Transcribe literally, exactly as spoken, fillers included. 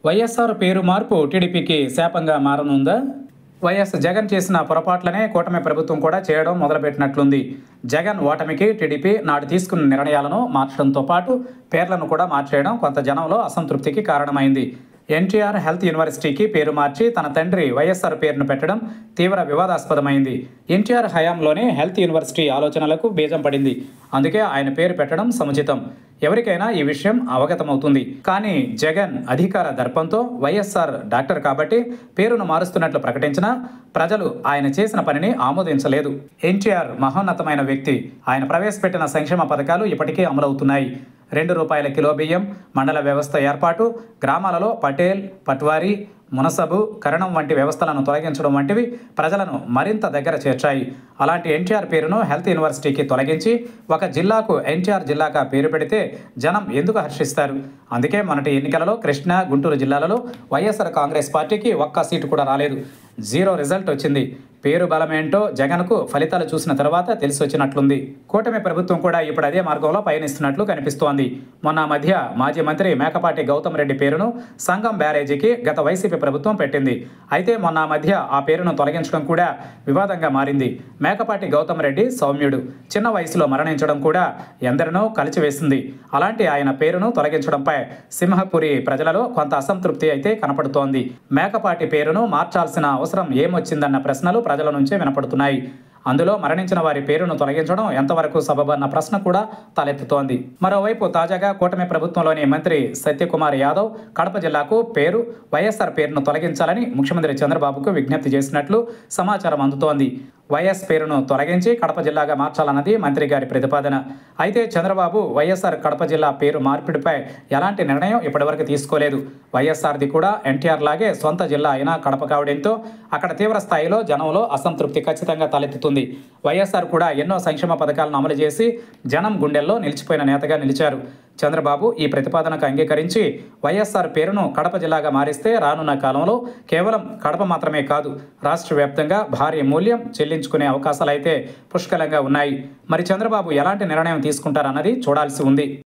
వైఎస్ఆర్ పేరు మార్పు టీడీపీకి శాపంగా మారనుందా? వైఎస్ జగన్ చేసిన పొరపాట్లనే కూటమి ప్రభుత్వం కూడా చేయడం మొదలుపెట్టినట్లుంది. జగన్ ఓటమికి టీడీపీ నాడు తీసుకున్న నిర్ణయాలను మార్చడంతో పాటు పేర్లను కూడా మార్చేయడం కొంత జనంలో అసంతృప్తికి కారణమైంది. ఎన్టీఆర్ హెల్త్ యూనివర్సిటీకి పేరు మార్చి తన తండ్రి వైఎస్ఆర్ పేరును పెట్టడం తీవ్ర వివాదాస్పదమైంది. ఎన్టీఆర్ హయాంలోనే హెల్త్ యూనివర్సిటీ ఆలోచనలకు బీజం పడింది. అందుకే ఆయన పేరు పెట్టడం సముచితం. ఎవరికైనా ఈ విషయం అవగతమవుతుంది. కానీ జగన్ అధికార దర్పంతో వైఎస్ఆర్ డాక్టర్ కాబట్టి పేరును మారుస్తున్నట్లు ప్రకటించినా ప్రజలు ఆయన చేసిన పనిని ఆమోదించలేదు. ఎన్టీఆర్ మహోన్నతమైన వ్యక్తి. ఆయన ప్రవేశపెట్టిన సంక్షేమ పథకాలు ఇప్పటికీ అమలవుతున్నాయి. రెండు రూపాయల కిలో బియ్యం, మండల వ్యవస్థ ఏర్పాటు, గ్రామాలలో పటేల్, పట్వారీ, మునసబు, కరణం వంటి వ్యవస్థలను తొలగించడం వంటివి ప్రజలను మరింత దగ్గర చేర్చాయి. అలాంటి ఎన్టీఆర్ పేరును హెల్త్ యూనివర్సిటీకి తొలగించి ఒక జిల్లాకు ఎన్టీఆర్ జిల్లాగా పేరు పెడితే జనం ఎందుకు హర్షిస్తారు? అందుకే మొన్నటి ఎన్నికలలో కృష్ణా, గుంటూరు జిల్లాలలో వైఎస్ఆర్ కాంగ్రెస్ పార్టీకి ఒక్క సీటు కూడా రాలేదు. జీరో రిజల్ట్ వచ్చింది. పేరు బలమేంటో జగన్కు ఫలితాలు చూసిన తర్వాత తెలిసి వచ్చినట్లుంది. కూటమి ప్రభుత్వం కూడా ఇప్పుడు అదే మార్గంలో పయనిస్తున్నట్లు కనిపిస్తోంది. మొన్న మధ్య మాజీ మంత్రి మేకపాటి గౌతమ్ రెడ్డి పేరును సంగం బ్యారేజీకి గత వైసీపీ ప్రభుత్వం పెట్టింది. అయితే మొన్న మధ్య ఆ పేరును తొలగించడం కూడా వివాదంగా మారింది. మేకపాటి గౌతమ్ రెడ్డి సౌమ్యుడు. చిన్న వయసులో మరణించడం కూడా ఎందరినో కలిచివేసింది. అలాంటి ఆయన పేరును తొలగించడంపై సింహపురి ప్రజలలో కొంత అసంతృప్తి అయితే కనపడుతోంది. మేకపాటి పేరును మార్చాల్సిన అవసరం ఏమొచ్చిందన్న ప్రశ్నలు ప్రజల నుంచే వినపడుతున్నాయి. అందులో మరణించిన వారి పేరును తొలగించడం ఎంతవరకు సబబన్న ప్రశ్న కూడా తలెత్తుతోంది. మరోవైపు తాజాగా కూటమి ప్రభుత్వంలోని మంత్రి సత్యకుమార్ యాదవ్ కడప జిల్లాకు పేరు వైఎస్ఆర్ పేరును తొలగించాలని ముఖ్యమంత్రి చంద్రబాబుకు విజ్ఞప్తి చేసినట్లు సమాచారం అందుతోంది. వైఎస్ పేరును తొలగించి కడప జిల్లాగా మార్చాలన్నది మంత్రి గారి ప్రతిపాదన. అయితే చంద్రబాబు వైఎస్ఆర్ కడప జిల్లా పేరు మార్పిడిపై ఎలాంటి నిర్ణయం ఇప్పటివరకు తీసుకోలేదు. వైఎస్ఆర్ది కూడా ఎన్టీఆర్ లాగే సొంత జిల్లా అయినా కడప కావడంతో అక్కడ తీవ్ర స్థాయిలో జనంలో అసంతృప్తి ఖచ్చితంగా తలెత్తుతుంది. వైఎస్ఆర్ కూడా ఎన్నో సంక్షేమ పథకాలను అమలు చేసి జనం గుండెల్లో నిలిచిపోయిన నేతగా నిలిచారు. చంద్రబాబు ఈ ప్రతిపాదనకు అంగీకరించి వైఎస్ఆర్ పేరును కడప జిల్లాగా మారిస్తే రానున్న కాలంలో కేవలం కడప మాత్రమే కాదు, రాష్ట్ర వ్యాప్తంగా భారీ మూల్యం చెల్లించుకునే అవకాశాలైతే పుష్కలంగా ఉన్నాయి. మరి చంద్రబాబు ఎలాంటి నిర్ణయం తీసుకుంటారన్నది చూడాల్సి ఉంది.